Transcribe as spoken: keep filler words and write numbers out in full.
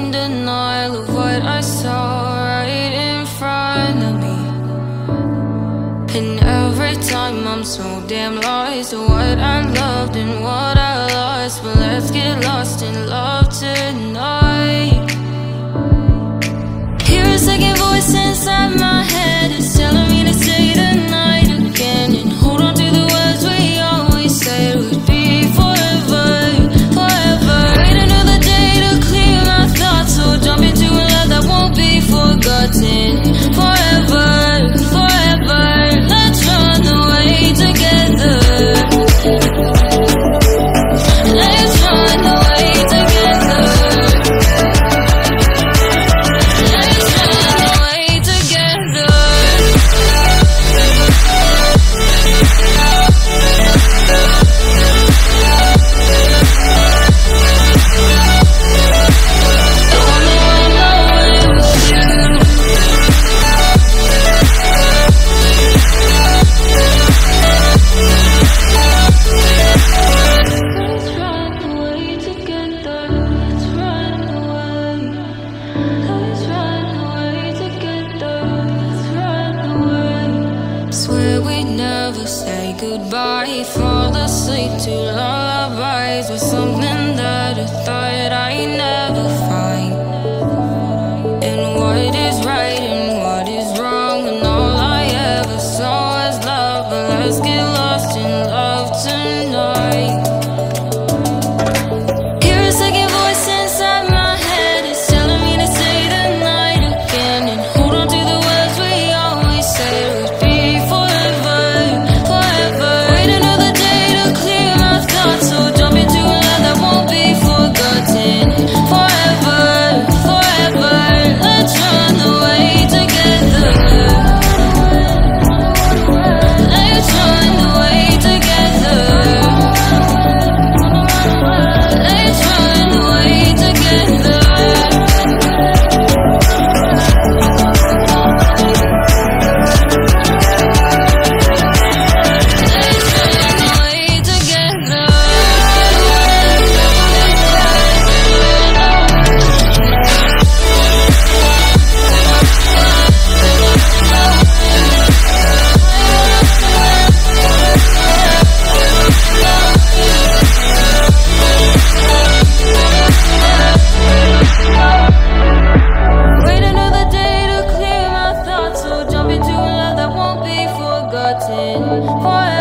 in denial of what I saw right in front of me. And every time I'm so damn lost to what I loved and what I lost. But let's get lost in love tonight. Hear a second voice inside my head, it's telling me to say the night again. And hold on to the words we always said would be forever, forever. Wait another day to clear my thoughts, so jump into a love that won't be forgotten. Forever, forever, let's run away together. Let's run away together. Let's run away together. Only when I'm with you. Let's run away together. Let's run away. Let's run away together. Let's run away. Swear we'd never say goodbye. Fall asleep to lullabies with something that I thought I'd never find. And what is right and what is wrong, and all I ever saw was love. But let's get lost in love tonight. Hear a second voice inside my head, it's telling me to say the night again. And hold on to the words we always said would be forever, forever. Wait another day to clear my thoughts, so jump into a love that won't be forgotten. Forever, forever, let's run away together. Let's run away together. Let's run away together. Let's run away together. Wait another day to clear my thoughts, so jump into a love that won't be forgotten. Forever.